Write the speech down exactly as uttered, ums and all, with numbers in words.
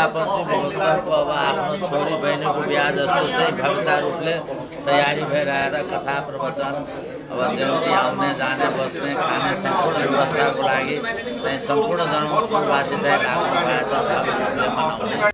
नागापञ्चमी महोत्सवको अब आफ्नो छोरी बहिनीको बिहा जस्तो चाहिँ भव्य रूपले तयारी भइरहेर कथा प्रवचन अब जयन्ती आउने जाने बस्ने खाने सम्पूर्ण व्यवस्थाको लागि चाहिँ सम्पूर्ण जनमतवासी चाहिँ लाग्नु भएको छ भव्य रूपले मनाउने